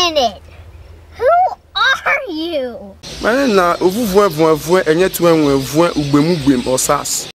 minute. Who are you? My na ovuvu enye tu enwe vu ugbemu gbem osas.